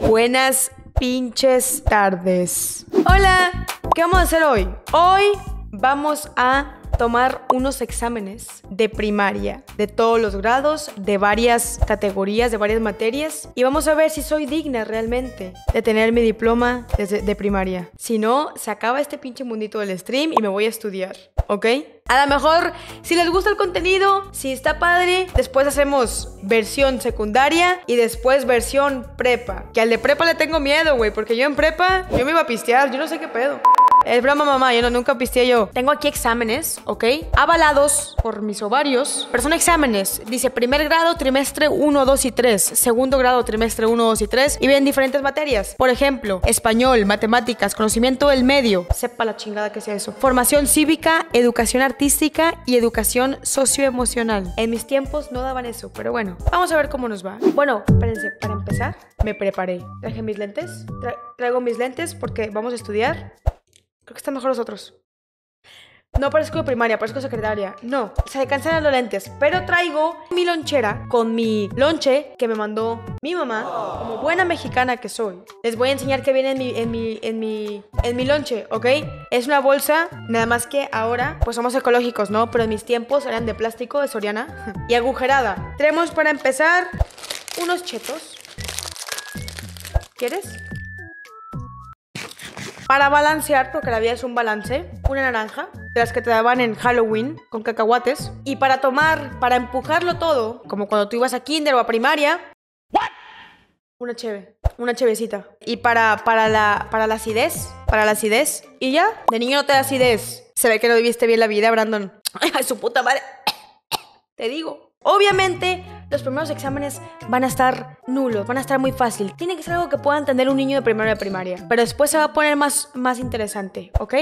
Buenas pinches tardes. Hola, ¿qué vamos a hacer hoy? Hoy vamos a tomar unos exámenes de primaria, de todos los grados, de varias categorías, de varias materias, y vamos a ver si soy digna realmente de tener mi diploma de primaria. Si no, se acaba este pinche mundito del stream y me voy a estudiar, ¿ok? A lo mejor, si les gusta el contenido, si está padre, después hacemos versión secundaria y después versión prepa. Que al de prepa le tengo miedo, güey, porque yo en prepa, yo me iba a pistear, yo no sé qué pedo. Es broma, mamá, yo nunca pisteé yo. Tengo aquí exámenes, ¿ok? Avalados por mis ovarios. Pero son exámenes. Dice primer grado, trimestre 1, 2 y 3. Segundo grado, trimestre 1, 2 y 3. Y ven diferentes materias. Por ejemplo, español, matemáticas, conocimiento del medio. Sepa la chingada que sea eso. Formación cívica, educación artística y educación socioemocional. En mis tiempos no daban eso, pero bueno. Vamos a ver cómo nos va. Bueno, espérense. Para empezar, me preparé. Traje mis lentes. Traigo mis lentes porque vamos a estudiar. Creo que están mejor los otros. No parezco de primaria, parezco secretaria. No, se cancelan los lentes. Pero traigo mi lonchera con mi lonche que me mandó mi mamá. Como buena mexicana que soy. Les voy a enseñar qué viene en mi lonche, ¿ok? Es una bolsa, nada más que ahora pues somos ecológicos, ¿no? Pero en mis tiempos eran de plástico, de Soriana. Y agujerada. Tenemos para empezar unos chetos. ¿Quieres? Para balancear, porque la vida es un balance, una naranja, de las que te daban en Halloween, con cacahuates. Y para tomar, para empujarlo todo, como cuando tú ibas a kinder o a primaria, una chevecita. Y para la acidez, y ya, de niño no te da acidez. Se ve que no viviste bien la vida, Brandon. Ay, su puta madre. Te digo. Obviamente, los primeros exámenes van a estar nulos, van a estar muy fácil. Tiene que ser algo que pueda entender un niño de primaria. Pero después se va a poner más interesante, ¿ok?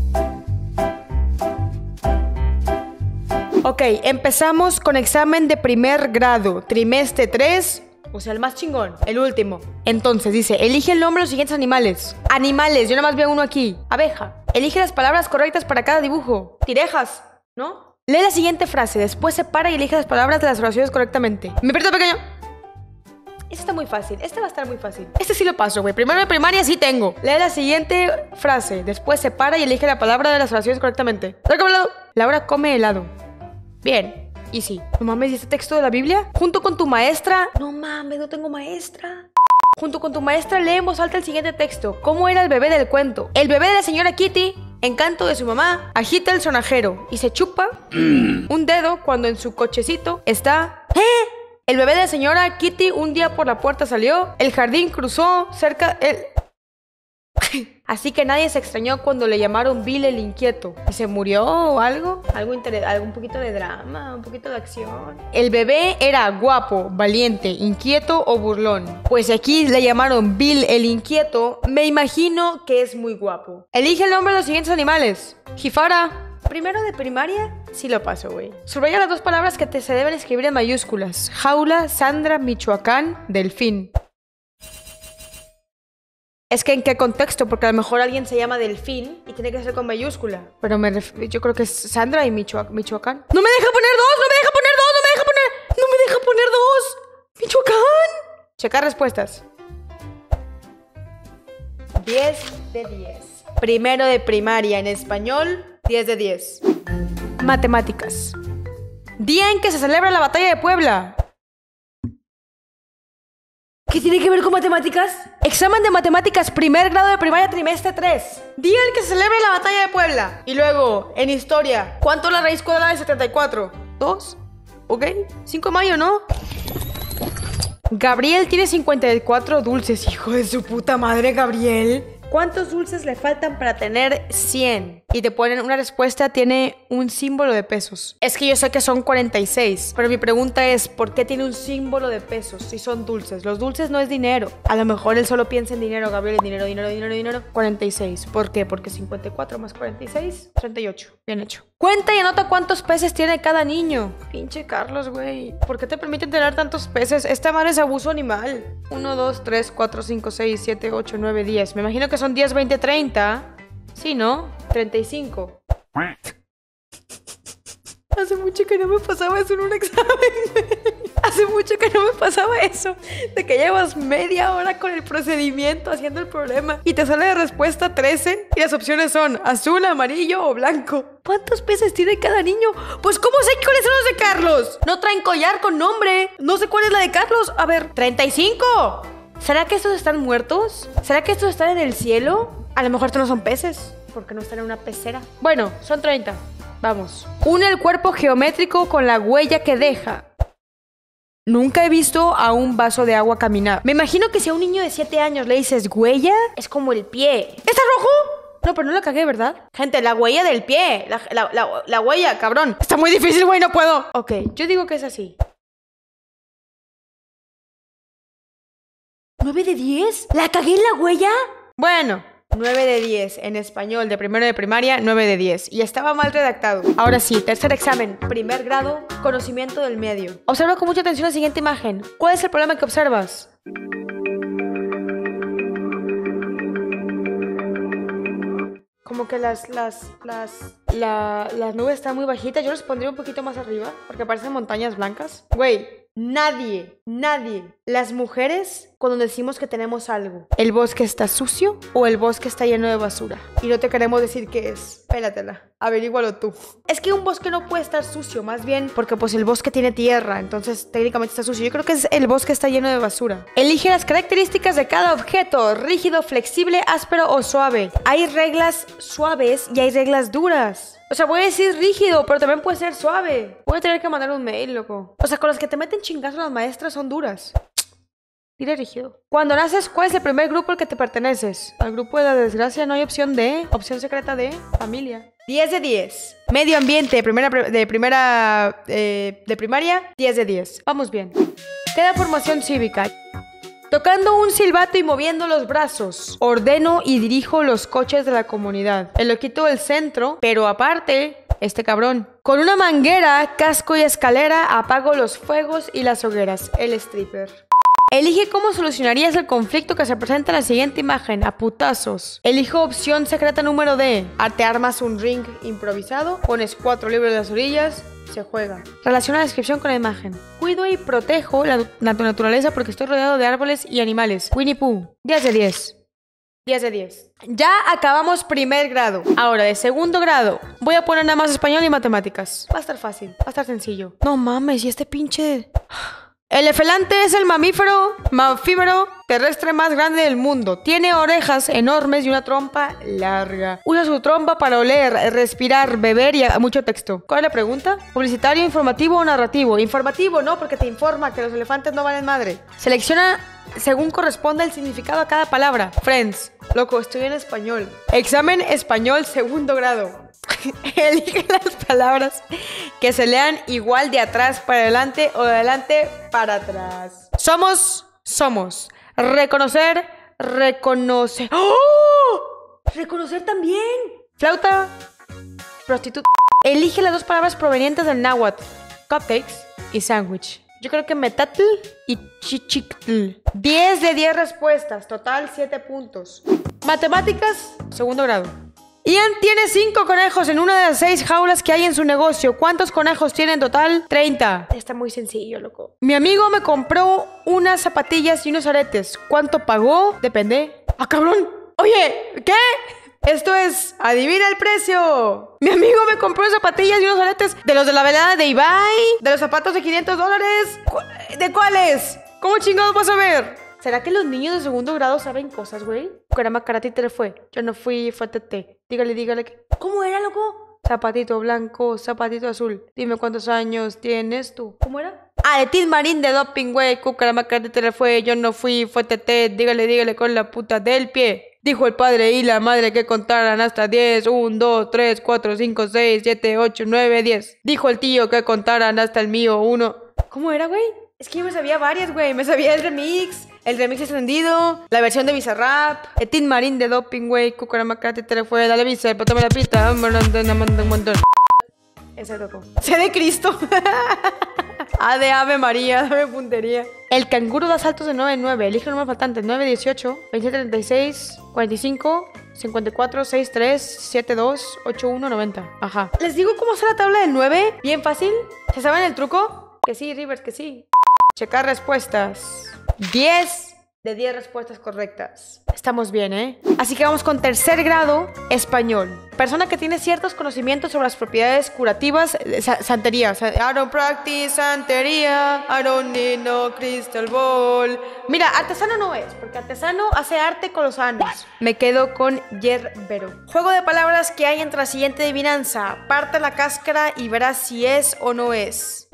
Ok, empezamos con examen de primer grado, trimestre 3, o sea, el más chingón, el último. Entonces dice, elige el nombre de los siguientes animales. Animales, yo nada más veo uno aquí. Abeja. Elige las palabras correctas para cada dibujo. Tirejas, ¿no? Lee la siguiente frase, después separa y elige las palabras de las oraciones correctamente. ¿Me pierdo, pequeño? Este está muy fácil, este va a estar muy fácil. Este sí lo paso, güey. Primero de primaria sí tengo. Lee la siguiente frase, después separa y elige la palabra de las oraciones correctamente. Laura come helado. Bien, y sí. No mames, ¿y este texto de la Biblia? Junto con tu maestra. No mames, no tengo maestra. Junto con tu maestra lee en voz alta el siguiente texto. ¿Cómo era el bebé del cuento? El bebé de la señora Kitty, encanto de su mamá, agita el sonajero y se chupa un dedo cuando en su cochecito está... El bebé de la señora Kitty un día por la puerta salió, el jardín cruzó cerca... Así que nadie se extrañó cuando le llamaron Bill el inquieto. ¿Y se murió o algo? Un poquito de drama, un poquito de acción. El bebé era guapo, valiente, inquieto o burlón. Pues aquí le llamaron Bill el inquieto, me imagino que es muy guapo. Elige el nombre de los siguientes animales. Jifara. Primero de primaria, sí lo paso, güey. Subraya las dos palabras que se deben escribir en mayúsculas. Jaula, Sandra, Michoacán, delfín. Es que ¿en qué contexto? Porque a lo mejor alguien se llama Delfín y tiene que ser con mayúscula. Pero yo creo que es Sandra y Michoacán. ¡No me deja poner dos! ¡No me deja poner dos! ¡No me deja poner! ¡No me deja poner dos! ¡Michoacán! Checar respuestas. 10 de 10. Primero de primaria en español, 10 de 10. Matemáticas. Día en que se celebra la batalla de Puebla. ¿Qué tiene que ver con matemáticas? Examen de matemáticas, primer grado de primaria, trimestre 3. Día en que se celebra la batalla de Puebla. Y luego, en historia, ¿cuánto es la raíz cuadrada de 74? 2. ¿Ok? 5 de mayo, ¿no? Gabriel tiene 54 dulces. Hijo de su puta madre, Gabriel. ¿Cuántos dulces le faltan para tener 100? Y te ponen una respuesta, tiene un símbolo de pesos. Es que yo sé que son 46, pero mi pregunta es, ¿por qué tiene un símbolo de pesos si son dulces? Los dulces no es dinero. A lo mejor él solo piensa en dinero, Gabriel, en dinero. 46. ¿Por qué? Porque 54 más 46, 38. Bien hecho. Cuenta y anota cuántos peces tiene cada niño. Pinche Carlos, güey. ¿Por qué te permiten tener tantos peces? Esta madre es abuso animal. 1, 2, 3, 4, 5, 6, 7, 8, 9, 10. Me imagino que son 10, 20, 30. Sí, ¿no? 35. Hace mucho que no me pasaba eso en un examen. Hace mucho que no me pasaba eso. De que llevas media hora con el procedimiento haciendo el problema y te sale de respuesta 13 y las opciones son azul, amarillo o blanco. ¿Cuántos peces tiene cada niño? Pues ¿cómo sé cuáles son los de Carlos? No traen collar con nombre. No sé cuál es la de Carlos. A ver, 35. ¿Será que estos están muertos? ¿Será que estos están en el cielo? A lo mejor estos no son peces, porque no están en una pecera. Bueno, son 30. Vamos. Une el cuerpo geométrico con la huella que deja. Nunca he visto a un vaso de agua caminar. Me imagino que si a un niño de 7 años le dices huella, es como el pie. ¿Está rojo? No, pero no la cagué, ¿verdad? Gente, la huella del pie. La huella, cabrón. Está muy difícil, güey, no puedo. Ok, yo digo que es así. 9 de 10. ¿La cagué en la huella? Bueno, 9 de 10. En español de primero de primaria, 9 de 10. Y estaba mal redactado. Ahora sí, tercer examen. Primer grado, conocimiento del medio. Observa con mucha atención la siguiente imagen. ¿Cuál es el problema que observas? Como que las nubes están muy bajitas. Yo los pondría un poquito más arriba, porque parecen montañas blancas. Güey, nadie, las mujeres, cuando decimos que tenemos algo, el bosque está sucio o el bosque está lleno de basura, y no te queremos decir qué es, pélatela, averígualo tú. Es que un bosque no puede estar sucio, más bien porque pues el bosque tiene tierra, entonces técnicamente está sucio. Yo creo que el bosque está lleno de basura. Elige las características de cada objeto: rígido, flexible, áspero o suave. Hay reglas suaves y hay reglas duras. O sea, voy a decir rígido, pero también puede ser suave. Voy a tener que mandar un mail, loco. O sea, con las que te meten chingazos las maestras son duras. Dile rígido. Cuando naces, ¿cuál es el primer grupo al que te perteneces? Al grupo de la desgracia no hay opción D. Opción secreta D, familia. 10 de 10. Medio ambiente de primaria, 10 de 10. Vamos bien. Queda formación cívica. Tocando un silbato y moviendo los brazos, ordeno y dirijo los coches de la comunidad. El loquito del centro, pero aparte, este cabrón. Con una manguera, casco y escalera apago los fuegos y las hogueras. El stripper. Elige cómo solucionarías el conflicto que se presenta en la siguiente imagen, a putazos. Elijo opción secreta número D. Te armas un ring improvisado, pones 4 libros de las orillas, se juega. Relaciona la descripción con la imagen. Cuido y protejo la naturaleza porque estoy rodeado de árboles y animales. Winnie Pooh. 10 de 10. 10 de 10. Ya acabamos primer grado. Ahora, de segundo grado, voy a poner nada más español y matemáticas. Va a estar fácil, va a estar sencillo. No mames, y este pinche... El elefante es el mamífero terrestre más grande del mundo. Tiene orejas enormes y una trompa larga. Usa su trompa para oler, respirar, beber y mucho texto. ¿Cuál es la pregunta? ¿Publicitario, informativo o narrativo? Informativo, no, porque te informa que los elefantes no valen madre. Selecciona según corresponda el significado a cada palabra. Friends. Loco, estoy en español. Examen español segundo grado. Elige las palabras que se lean igual de atrás para adelante o de adelante para atrás. Somos. Reconocer. ¡Oh! Reconocer también. Flauta. Prostituta. Elige las dos palabras provenientes del náhuatl: cupcakes y sándwich. Yo creo que metatl y chichictl. 10 de 10 respuestas. Total 7 puntos. Matemáticas, segundo grado. Ian tiene 5 conejos en una de las 6 jaulas que hay en su negocio. ¿Cuántos conejos tiene en total? 30. Está muy sencillo, loco. Mi amigo me compró unas zapatillas y unos aretes. ¿Cuánto pagó? Depende. ¡Ah, cabrón! Oye, ¿qué? Esto es... ¡Adivina el precio! Mi amigo me compró unas zapatillas y unos aretes de los de la velada de Ibai. De los zapatos de $500. ¿De cuáles? ¿Cómo chingados vas a ver? ¿Será que los niños de segundo grado saben cosas, güey? Caramba, karate te fue. Yo no fui, fue tete. Dígale que... ¿Cómo era, loco? Zapatito blanco, zapatito azul. Dime cuántos años tienes tú. ¿Cómo era? Ah, de Tin Marín de doping, güey. Caramba, karate te fue. Yo no fui, fue tete. Dígale con la puta del pie. Dijo el padre y la madre que contaran hasta 10. 1, 2, 3, 4, 5, 6, 7, 8, 9, 10. Dijo el tío que contaran hasta el mío. 1. ¿Cómo era, güey? Es que yo me sabía varias, güey. Me sabía el remix extendido, la versión de Bizarrap, el Tin Marín de doping, güey. Caramba, karate te fue. Dale visa, tome la pista. Un montón. Ese tocó. C de Cristo. A de Ave María, dame puntería. El canguro da saltos de 9 en 9. Elige el número faltante: 9, 18, 27, 36, 45, 54, 63, 72, 81, 90. Ajá. ¿Les digo cómo hacer la tabla del 9? Bien fácil. ¿Se saben el truco? Que sí, Rivers, que sí. Checar respuestas. 10 de 10 respuestas correctas. Estamos bien, ¿eh? Así que vamos con tercer grado, español. Persona que tiene ciertos conocimientos sobre las propiedades curativas, santería. I don't practice santería, I don't need no crystal ball. Mira, artesano no es, porque artesano hace arte con los anos. Me quedo con yerbero. Juego de palabras que hay entre la siguiente adivinanza. Parte la cáscara y verás si es o no es.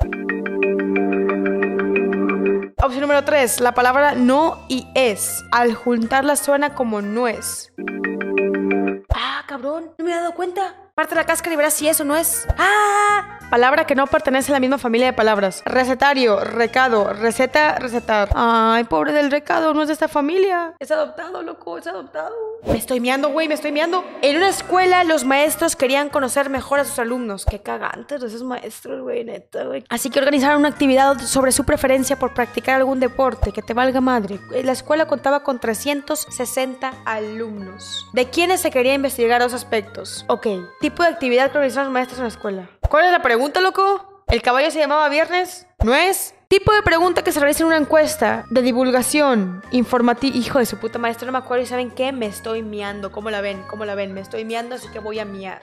Opción número 3, la palabra no y es. Al juntarla suena como nuez. Ah, cabrón, no me he dado cuenta. Parte la cáscara y verás si eso no es. ¡Ah! Palabra que no pertenece a la misma familia de palabras. Recetario, recado, receta, recetar. Ay, pobre del recado, no es de esta familia. Es adoptado, loco, es adoptado. Me estoy miando, güey, me estoy miando. En una escuela, los maestros querían conocer mejor a sus alumnos. Qué cagantes esos maestros, güey, neta, güey. Así que organizaron una actividad sobre su preferencia por practicar algún deporte. Que te valga madre. La escuela contaba con 360 alumnos. ¿De quiénes se quería investigar dos aspectos? Ok. Tipo de actividad que realizaron los maestros en la escuela. ¿Cuál es la pregunta, loco? ¿El caballo se llamaba Viernes? ¿No es? Tipo de pregunta que se realiza en una encuesta de divulgación informativa. Hijo de su puta maestra, no me acuerdo. ¿Y saben qué? Me estoy miando. ¿Cómo la ven? ¿Cómo la ven? Me estoy miando, así que voy a miar.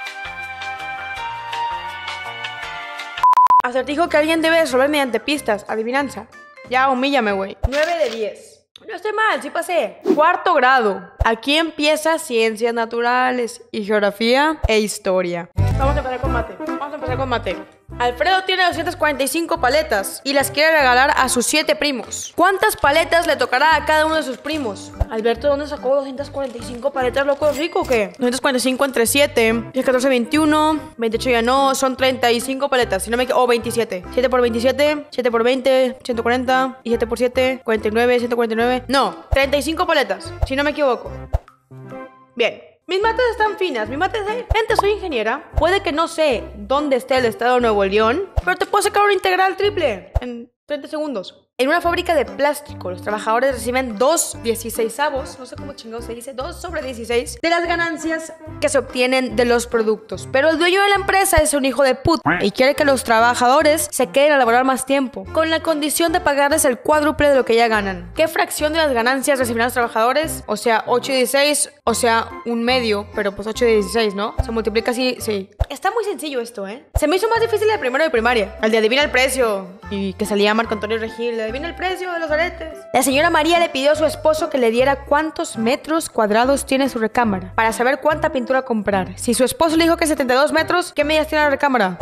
Acertijo que alguien debe resolver mediante pistas. Adivinanza. Ya, humíllame, güey. 9 de 10. No estoy mal, sí pasé. Cuarto grado. Aquí empieza ciencias naturales y geografía e historia. Vamos a empezar con mate. Alfredo tiene 245 paletas y las quiere regalar a sus 7 primos. ¿Cuántas paletas le tocará a cada uno de sus primos? Alberto, ¿dónde sacó 245 paletas, loco rico o qué? 245 entre 7, 10, 14, 21, 28 ya no, son 35 paletas, si no me equivoco, o 27. 7 por 27, 7 por 20, 140, y 7 por 7, 49, 149. No, 35 paletas, si no me equivoco. Bien. Mis mates están finas, gente, soy ingeniera. Puede que no sé dónde esté el estado de Nuevo León, pero te puedo sacar una integral triple en 30 segundos. En una fábrica de plástico, los trabajadores reciben 2/16avos, no sé cómo chingados se dice, 2 sobre 16, de las ganancias que se obtienen de los productos. Pero el dueño de la empresa es un hijo de puta y quiere que los trabajadores se queden a laborar más tiempo, con la condición de pagarles el cuádruple de lo que ya ganan. ¿Qué fracción de las ganancias recibirán los trabajadores? O sea, 8 y 16, o sea, un medio, pero pues 8 y 16, ¿no? Se multiplica así, sí. Está muy sencillo esto, ¿eh? Se me hizo más difícil el primero de primaria, el de adivina el precio, y que salía Marco Antonio Regil. Adivina el precio de los aretes. La señora María le pidió a su esposo que le diera cuántos metros cuadrados tiene su recámara para saber cuánta pintura comprar. Si su esposo le dijo que 72 metros, ¿qué medidas tiene la recámara?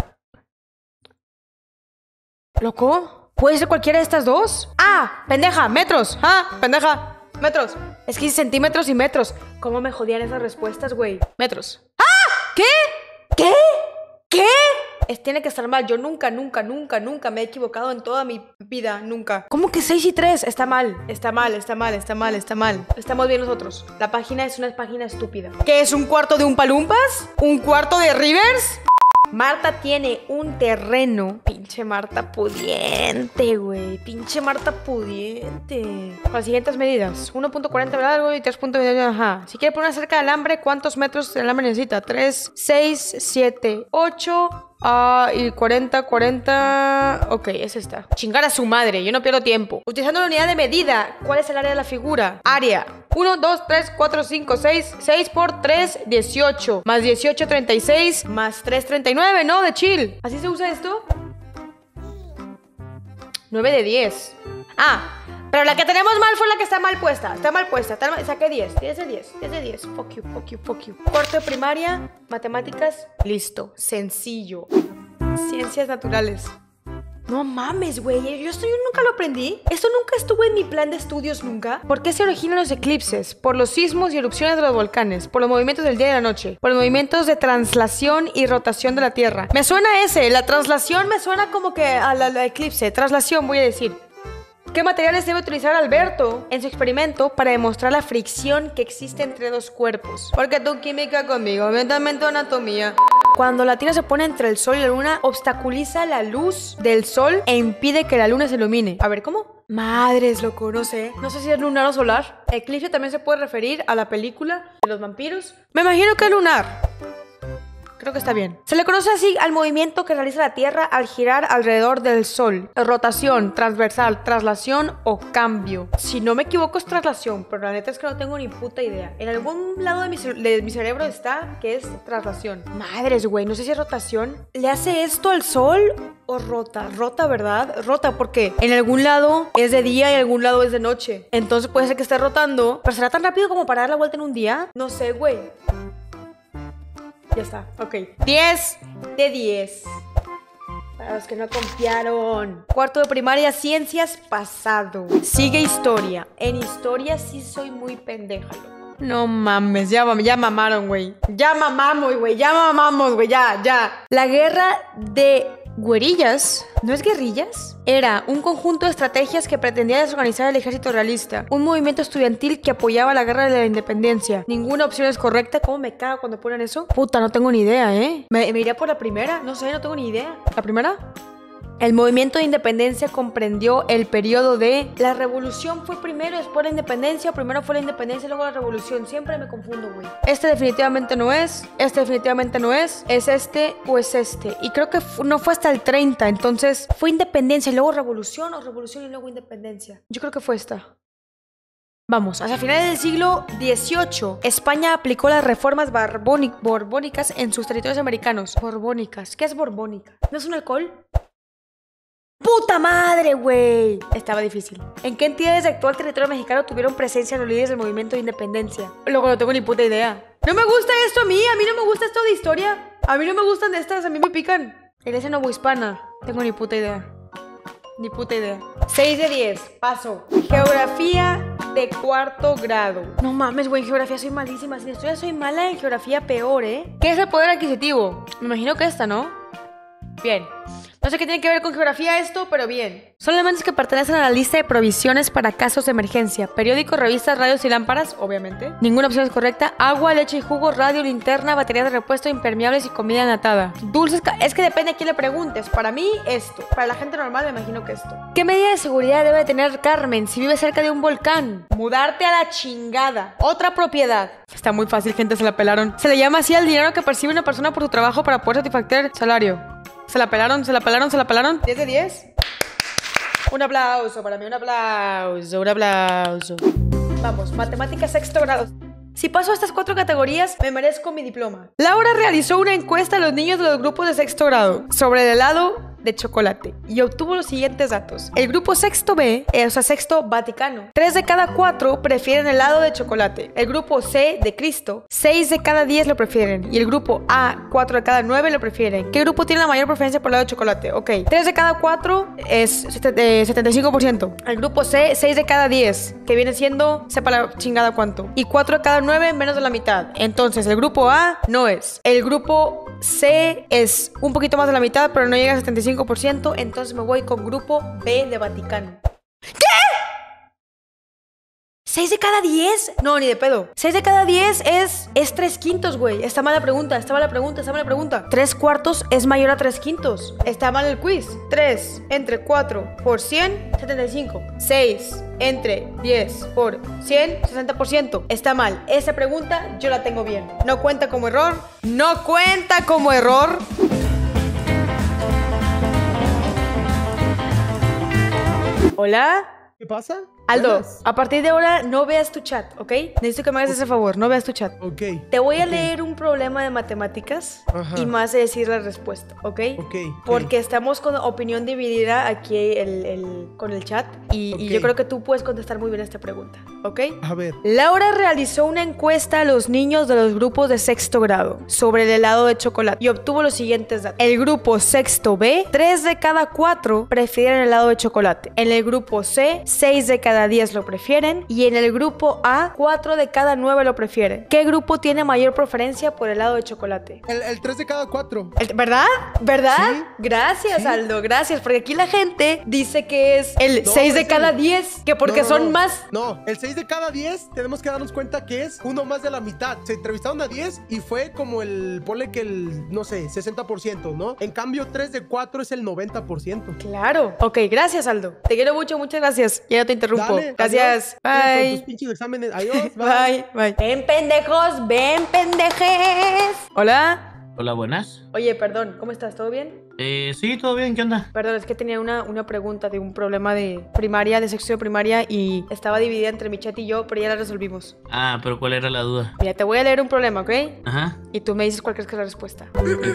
¿Loco? ¿Puede ser cualquiera de estas dos? ¡Ah! ¡Pendeja! ¡Metros! ¡Ah! ¡Pendeja! ¡Metros! Es que centímetros y metros. ¿Cómo me jodían esas respuestas, güey? Metros. ¡Ah! ¿Qué? ¿Qué? ¿Qué? Tiene que estar mal. Yo nunca me he equivocado en toda mi vida. Nunca. ¿Cómo que 6 y 3? Está mal. Estamos bien nosotros. La página es una página estúpida. ¿Qué es un cuarto de un palumpas? ¿Un cuarto de Rivers? Marta tiene un terreno. Pinche Marta pudiente, güey. Pinche Marta pudiente. Con las siguientes medidas: 1.40 de largo y 3.20. Ajá. Si quiere poner cerca del alambre, ¿cuántos metros de alambre necesita? 3, 6, 7, 8. Y 40. Ok, es esta. Chingar a su madre, yo no pierdo tiempo. Utilizando la unidad de medida, ¿cuál es el área de la figura? Área. 1, 2, 3, 4, 5, 6. 6 por 3, 18. Más 18, 36. Más 3, 39, ¿no? De chill. ¿Así se usa esto? 9 de 10. Pero la que tenemos mal fue la que está mal puesta. Saqué 10. 10 de 10. 10 de 10. Fuck you. Cuarto de primaria. Matemáticas. Listo. Sencillo. Ciencias naturales. No mames, güey. Yo nunca lo aprendí. Esto nunca estuvo en mi plan de estudios, nunca. ¿Por qué se originan los eclipses? Por los sismos y erupciones de los volcanes. Por los movimientos del día y de la noche. Por los movimientos de traslación y rotación de la Tierra. Me suena ese. La traslación me suena como que a la eclipse. Traslación, voy a decir. ¿Qué materiales debe utilizar Alberto en su experimento para demostrar la fricción que existe entre dos cuerpos? Porque tu química conmigo, mentalmente anatomía. Cuando la Tierra se pone entre el Sol y la Luna, obstaculiza la luz del Sol e impide que la Luna se ilumine. A ver, ¿cómo? Madres, loco, no sé. No sé si es lunar o solar. Eclipse también se puede referir a la película de los vampiros. Me imagino que es lunar. Creo que está bien. Se le conoce así al movimiento que realiza la Tierra al girar alrededor del Sol. Rotación, transversal, traslación o cambio. Si no me equivoco es traslación, pero la neta es que no tengo ni puta idea. En algún lado de mi cerebro está que es traslación. Madres, güey, no sé si es rotación. ¿Le hace esto al Sol o rota? Rota, ¿verdad? Rota, porque en algún lado es de día y en algún lado es de noche. Entonces puede ser que esté rotando, pero ¿será tan rápido como para dar la vuelta en un día? No sé, güey. Ya está, ok. 10 de 10. Para los que no confiaron. Cuarto de primaria, ciencias, pasado. Sigue historia. En historia sí soy muy pendeja, loco. No mames, ya mamaron, güey. Ya mamamos, güey. Ya. La guerra de guerrillas, ¿no es guerrillas? Era un conjunto de estrategias que pretendía desorganizar el ejército realista. Un movimiento estudiantil que apoyaba la guerra de la independencia. Ninguna opción es correcta. ¿Cómo me cago cuando ponen eso? Puta, no tengo ni idea, ¿eh? ¿Me iría por la primera? No sé, no tengo ni idea. ¿La primera? El movimiento de independencia comprendió el periodo de... La revolución fue primero, después la independencia, o primero fue la independencia y luego la revolución. Siempre me confundo, güey. Este definitivamente no es, este definitivamente no es este o es este. Y creo que no fue hasta el 30, entonces fue independencia y luego revolución o revolución y luego independencia. Yo creo que fue esta. Vamos, hacia finales del siglo XVIII, España aplicó las reformas borbónicas en sus territorios americanos. Borbónicas, ¿qué es borbónica? ¿No es un alcohol? ¡Puta madre, güey! Estaba difícil. ¿En qué entidades del actual territorio mexicano tuvieron presencia los líderes del movimiento de independencia? Luego no tengo ni puta idea. No me gusta esto a mí no me gusta esto de historia. A mí no me gustan de estas, a mí me pican. Iglesia Novohispana. Tengo ni puta idea. Ni puta idea. 6 de 10. Paso. Geografía de cuarto grado. No mames, güey, en geografía soy malísima. Si en historia soy mala, en geografía peor, ¿eh? ¿Qué es el poder adquisitivo? Me imagino que esta, ¿no? Bien. No sé qué tiene que ver con geografía esto, pero bien. Son elementos que pertenecen a la lista de provisiones para casos de emergencia. Periódicos, revistas, radios y lámparas, obviamente. Ninguna opción es correcta. Agua, leche y jugo, radio, linterna, baterías de repuesto, impermeables y comida enlatada. Dulces, es que depende a quién le preguntes. Para mí, esto. Para la gente normal, me imagino que esto. ¿Qué medida de seguridad debe tener Carmen si vive cerca de un volcán? Mudarte a la chingada. Otra propiedad. Está muy fácil, gente, se la pelaron. Se le llama así al dinero que percibe una persona por su trabajo para poder satisfacer salario. Se la pelaron. 10 de 10. Un aplauso para mí, un aplauso. Vamos, matemáticas sexto grado. Si paso a estas 4 categorías, me merezco mi diploma. Laura realizó una encuesta a los niños de los grupos de sexto grado sobre el helado de chocolate y obtuvo los siguientes datos. El grupo sexto B, o sea, sexto Vaticano, 3 de cada 4 prefieren helado de chocolate. El grupo C de Cristo, 6 de cada 10 lo prefieren. Y el grupo A, 4 de cada 9 lo prefieren. ¿Qué grupo tiene la mayor preferencia por helado de chocolate? Ok, 3 de cada 4 es 75%. El grupo C, 6 de cada 10, que viene siendo, sepa la chingada cuánto. Y 4 de cada 9, menos de la mitad. Entonces, el grupo A no es. El grupo C es un poquito más de la mitad, pero no llega al 75%. Entonces me voy con grupo B de Vaticano. ¿Qué? ¿6 de cada 10? No, ni de pedo. 6 de cada 10 es 3/5, güey. Está mala pregunta. 3/4 es mayor a 3/5. Está mal el quiz. 3 entre 4 por 100, 75. 6 entre 10 por 100, 60%. Está mal. Esa pregunta yo la tengo bien. No cuenta como error. Hola. ¿Qué pasa? Aldo, Buenas. a partir de ahora no veas tu chat, ¿ok? Necesito que me hagas ese favor, no veas tu chat. Ok. Te voy a leer un problema de matemáticas y más de decir la respuesta, ¿ok? Ok. Porque estamos con opinión dividida aquí con el chat y yo creo que tú puedes contestar muy bien esta pregunta, ¿ok? A ver. Laura realizó una encuesta a los niños de los grupos de sexto grado sobre el helado de chocolate y obtuvo los siguientes datos. El grupo sexto B, 3 de cada 4 prefieren el helado de chocolate. En el grupo C, 6 de cada 10 lo prefieren. Y en el grupo A, 4 de cada 9 lo prefieren. ¿Qué grupo tiene mayor preferencia por el helado de chocolate? El 3 de cada 4. ¿Verdad? Sí. Gracias, Sí. Aldo, gracias. Porque aquí la gente dice que es el 6 de cada 10, que porque son más... No, el 6 de cada 10 tenemos que darnos cuenta que es uno más de la mitad. Se entrevistaron a 10 y fue como ponle que no sé, 60%, ¿no? En cambio, 3 de 4 es el 90%. Claro. Ok, gracias, Aldo. Te quiero mucho, muchas gracias. Ya no te interrumpo. Dale, Gracias. adiós. Con Bye. tus pinches exámenes. Adiós. Bye. Ven, pendejos, ven, pendejes. Hola. Hola, buenas. Oye, perdón, ¿cómo estás? ¿Todo bien? Sí, todo bien, ¿qué onda? Perdón, es que tenía una pregunta de un problema de primaria, de sexto de primaria, y estaba dividida entre mi chat y yo, pero ya la resolvimos. Ah, pero ¿cuál era la duda? Mira, te voy a leer un problema, ¿ok? Ajá. Y tú me dices cuál crees que es la respuesta.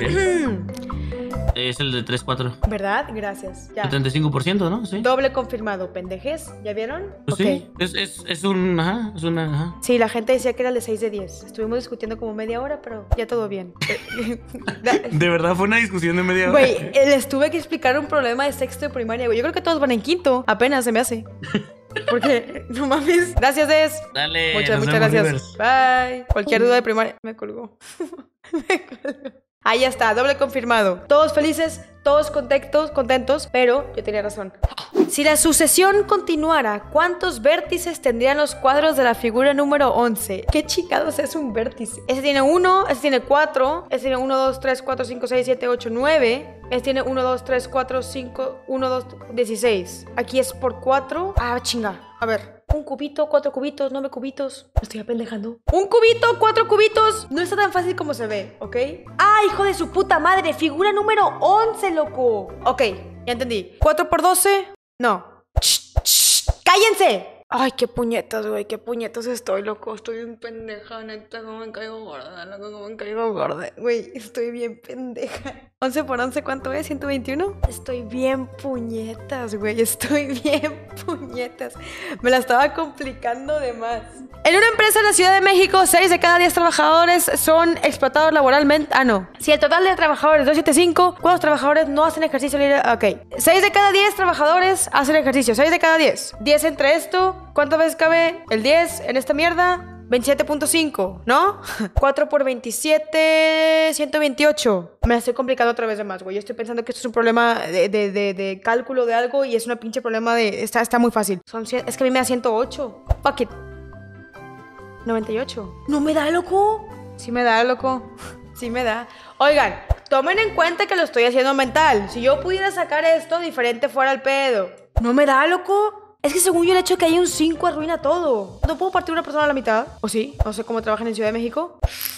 Es el de 3-4. ¿Verdad? Gracias. Ya. El 35%, ¿no? Sí. Doble confirmado, pendejes. ¿Ya vieron? Pues Ok. sí, es un... Ajá, es una... Ajá. Sí, la gente decía que era el de 6 de 10. Estuvimos discutiendo como media hora, pero ya todo bien. De verdad fue una discusión de media hora. Güey, les tuve que explicar un problema de sexto de primaria, güey. Yo creo que todos van en quinto. Apenas se me hace. Porque, no mames. Gracias, Des. Dale, Muchas nos gracias. vemos, Rivers. Bye. Cualquier duda de primaria. Me colgó. Me colgó. Ahí está, doble confirmado. Todos felices, todos contentos, pero yo tenía razón. Si la sucesión continuara, ¿cuántos vértices tendrían los cuadros de la figura número 11? ¿Qué chingados es un vértice? Ese tiene 1, ese tiene 4, ese tiene 1, 2, 3, 4, 5, 6, 7, 8, 9. Ese tiene 1, 2, 3, 4, 5, 1, 2, 16. Aquí es por 4. Ah, chinga. A ver. Un cubito, 4 cubitos, 9 cubitos. Me estoy apendejando. Un cubito, 4 cubitos. No está tan fácil como se ve, ¿ok? ¡Ah, hijo de su puta madre! Figura número 11, loco. Ok, ya entendí. 4 por 12. No. ¡Cállense! Ay, qué puñetas, güey. Qué puñetas estoy, loco. Estoy bien pendeja, neta. Cómo me caigo gorda, loco. Cómo me caigo gorda. Güey, estoy bien pendeja. 11 por 11, ¿cuánto es? ¿121? Estoy bien puñetas, güey. Estoy bien puñetas. Me la estaba complicando de más. En una empresa en la Ciudad de México, 6 de cada 10 trabajadores son explotados laboralmente. Ah, no. Si el total de trabajadores es 275, ¿cuántos trabajadores no hacen ejercicio libre? Ok. 6 de cada 10 trabajadores hacen ejercicio. 6 de cada 10. 10 entre esto. ¿Cuántas veces cabe el 10 en esta mierda? 27.5, ¿no? 4 por 27, 128. Me la estoy complicando otra vez de más, güey. Yo estoy pensando que esto es un problema de cálculo de algo y es una pinche problema de... Está muy fácil. Es que a mí me da 108. Fuck it. 98. ¿No me da, loco? Sí me da, loco. Sí me da. Oigan, tomen en cuenta que lo estoy haciendo mental. Si yo pudiera sacar esto, diferente fuera el pedo. ¿No me da, loco? Es que según yo el hecho de que haya un 5 arruina todo. ¿No puedo partir una persona a la mitad? ¿O sí? No sé cómo trabajan en Ciudad de México.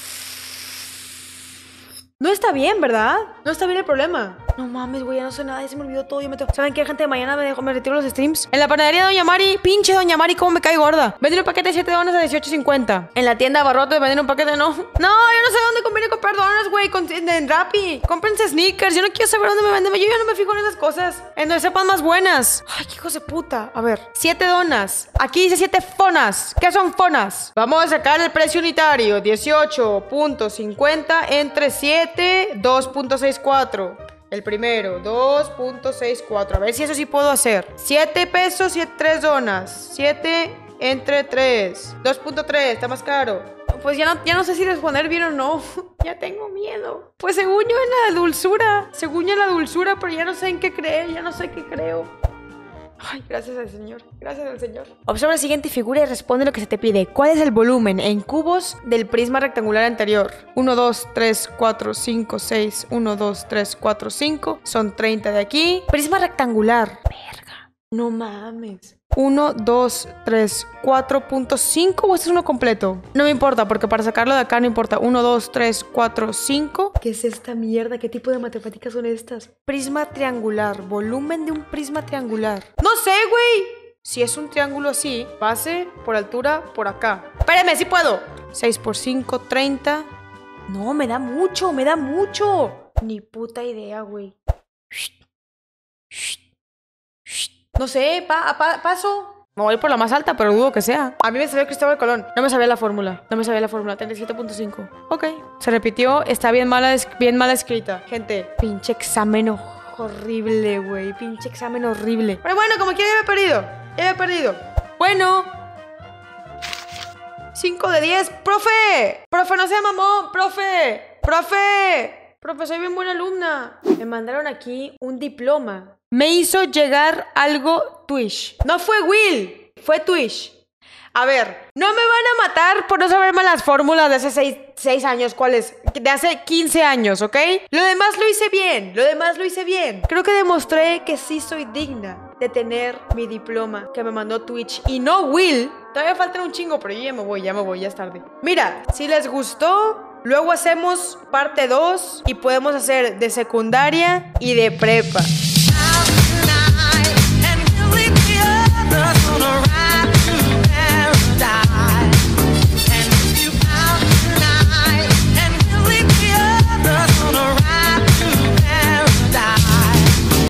No está bien, ¿verdad? No está bien el problema. No mames, güey, ya no sé nada, ya se me olvidó todo. Yo me tengo... ¿Saben qué, gente? Mañana me retiro los streams. En la panadería de Doña Mari, pinche Doña Mari, cómo me cae gorda. Venden un paquete de 7 donas a 18.50. En la tienda Abarrotes venden un paquete, no. No, yo no sé dónde conviene comprar donas, güey. En Rappi. Cómprense sneakers. Yo no quiero saber dónde me venden. Yo ya no me fijo en esas cosas. En donde sepan más buenas. Ay, qué hijos de puta. A ver, 7 donas. Aquí dice 7 fonas. ¿Qué son fonas? Vamos a sacar el precio unitario. 18.50 entre 7, 2.64. El primero, 2.64. A ver si eso sí puedo hacer. 7 pesos y 3 donas. 7 entre 3. 2.3, está más caro. Pues ya no sé si responder bien o no. Ya tengo miedo. Pues según yo en la dulzura. Según yo en la dulzura, pero ya no sé en qué creer. Ya no sé qué creo. Ay, gracias al Señor. Gracias al Señor. Observa la siguiente figura y responde lo que se te pide. ¿Cuál es el volumen en cubos del prisma rectangular anterior? 1, 2, 3, 4, 5, 6. 1, 2, 3, 4, 5. Son 30 de aquí. Prisma rectangular. Verga. No mames. 1, 2, 3, 4.5 o este es uno completo. No me importa porque para sacarlo de acá no importa. 1, 2, 3, 4, 5. ¿Qué es esta mierda? ¿Qué tipo de matemáticas son estas? Prisma triangular. Volumen de un prisma triangular. No sé, güey. Si es un triángulo así, base por altura por acá. Espérame, sí puedo. 6 por 5, 30. No, me da mucho, me da mucho. Ni puta idea, güey. No sé, paso. Me voy por la más alta, pero dudo que sea. A mí me salió Cristóbal Colón. No me sabía la fórmula. 37.5. Ok. Se repitió. Está bien mala escrita. Gente, pinche examen horrible, güey. Pinche examen horrible. Pero bueno, como quiera ya me he perdido. Bueno. 5 de 10. ¡Profe! ¡Profe, no sea mamón! ¡Profe! Profe, soy bien buena alumna. Me mandaron aquí un diploma. Me hizo llegar algo Twitch. No fue Will, fue Twitch. A ver, no me van a matar por no saberme las fórmulas de hace 6 años. ¿Cuáles? De hace 15 años, ¿ok? Lo demás lo hice bien. Creo que demostré que sí soy digna de tener mi diploma que me mandó Twitch y no Will. Todavía falta un chingo, pero yo ya me voy, ya es tarde. Mira, si les gustó, luego hacemos parte 2 y podemos hacer de secundaria y de prepa.